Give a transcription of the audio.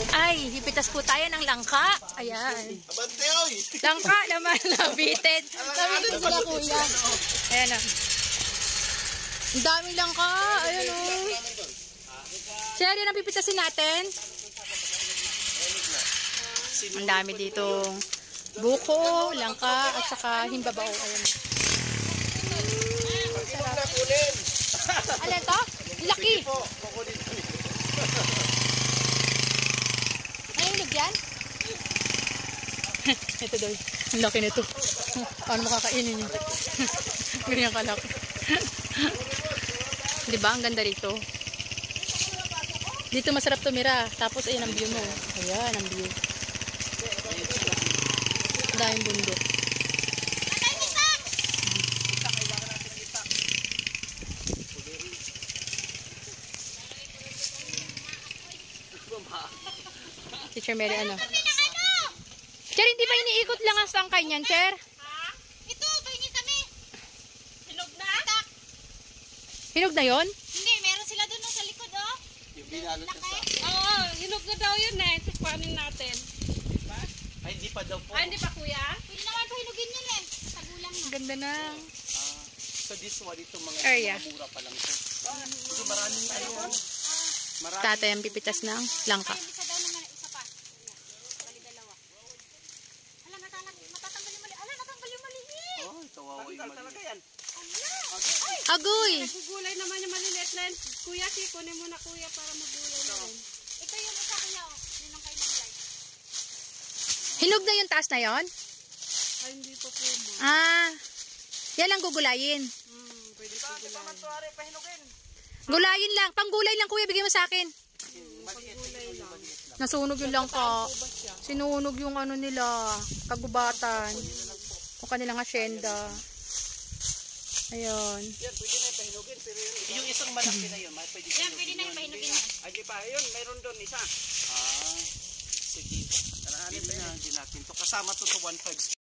Ay, hipitas po tayo ng langka. Ayan. Abante, oy! Langka naman, nabitin. Nabitin sila kuya. Ayan o. Ang daming langka. Ayan o. Sir, yan ang pipitasin natin. Ang dami dito. Buko, langka, at saka himbabao. Ayan. Alin to? Laki. Nahilog yan? Ito daw. Ang laki nito. Paano makakainin yun? Ganyan kalaki. Diba? Ang ganda rito. Dito masarap tumira. Tapos ayan ang view mo. Ayan ang view. Ang daming bundok. Teacher Mary, ano? Cher, hindi ba iniikot lang ang sangkay niyan, Cher? Ha? Ito, pahingi kami. Hinog na? Hinog na yon? Hindi, meron sila doon sa likod, oh. Yung binalot na sa... Oo, hinog na daw yun eh. Sipanin natin. Diba? Ay, hindi pa daw po. Ay, hindi pa kuya? Pwede naman pahinugin yun eh. Sa gulang na. Ganda na. So this one, itong mga Area. mura pa lang ito. Kasi maraming ayun. Tatay ang pipitas ng langka. Ay, isa daw naman, isa pa. Bali dalawa. Ala, matatanggal yung mali. Ala, natanggal yung maliit. Oh, kawawa yung mali. Talaga yan. Agoy! Nagugulay naman yung maliliit lang. Kuya, kunin mo na kuya para magulay na rin. Ito yung isa kuya, oh. Yun ang kayo maglay. Hinog na yung taas na yon? Ay, hindi pa po mo. Ah, yan lang gugulayin. Pwede po gulay. Gulayin lang. Panggulay lang kuya, bigay mo sa akin. Nasunog yung langka. Sinunog yung ano nila, kagubatan. O kanilang asyenda. Ayun. Yan, pwede na ipahinugin. Pero yung isang malaki na yun, pwede Yan, pwede na yung pahinugin yan. Ay, di pa. Ayun, mayroon doon isa. Sige. Tarahanin pa yan. Hindi natin to. Kasama to 1.5.